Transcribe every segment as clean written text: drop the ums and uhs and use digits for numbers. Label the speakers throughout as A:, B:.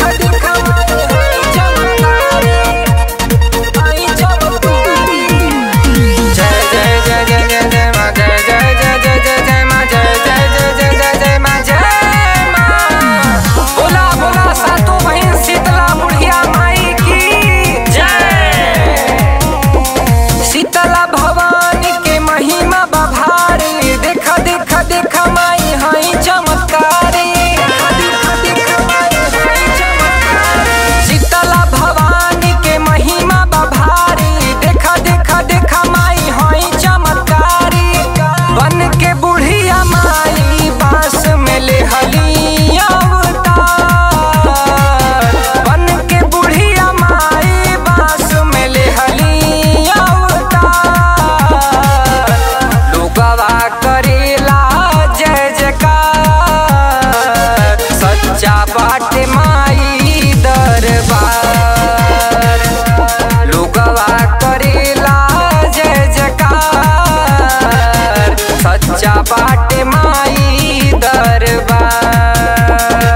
A: बाटे माई दरबार।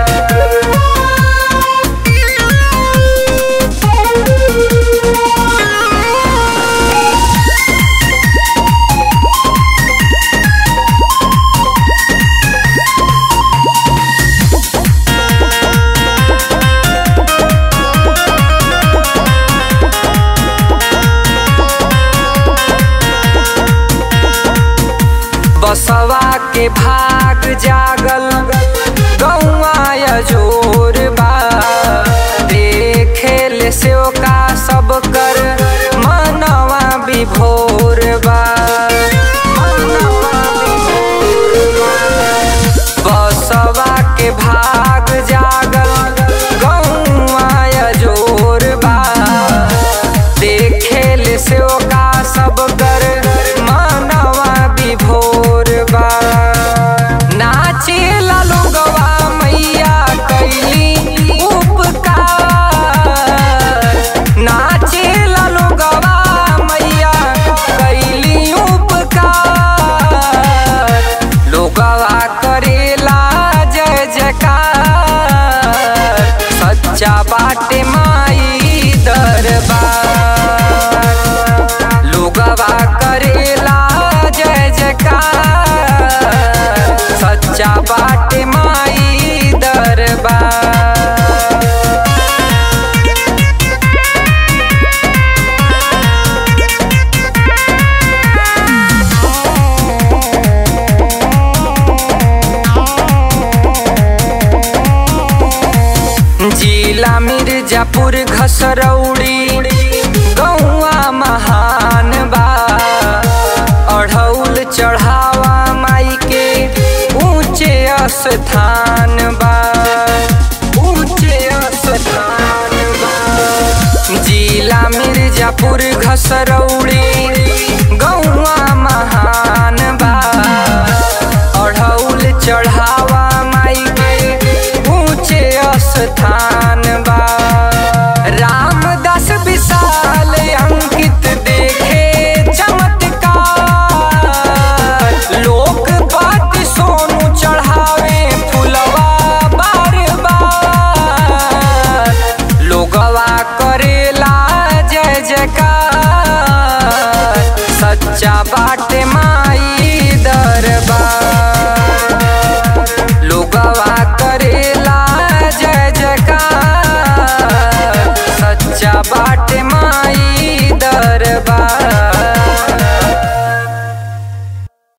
A: बसवा के भाग जागल गौआ जोर बा, देखेल से का सब कर मनवा विभोर बा। बसवा के भाग जागल गौआ जोर बा, देखेल से का सब कर मनवा विभोर बा। नाचेला लोगवा मैया कैली उपकार, नाचेला लोगवा मैया कैली उपकार। लोगवा करेला जय जयकार, सच्चा बाटे माई दरबार। लोगवा करेला जय जयकार, सच्चा बाटे माई दरबार। जिला मिर्जापुर घसरौड़ी गौआ महान बा, अढ़ौल चढ़ावा माई के ऊंचे स्थान बा, ऊंचे स्थान बा। जिला मिर्जापुर घसरौड़ी गौआ महान बा, अढ़ौल चढ़ावा माई के ऊंचे स्थान बा। रामदास विशाल अंकित देखे चमत्कार, लोकपति सोनू चढ़ावे फुलवा बार बार। लोगवा करेला जय जयकार, सच्चा बाटे माई दरबार। लोगवा करेला जय जयकार, सच्चा बाटे माई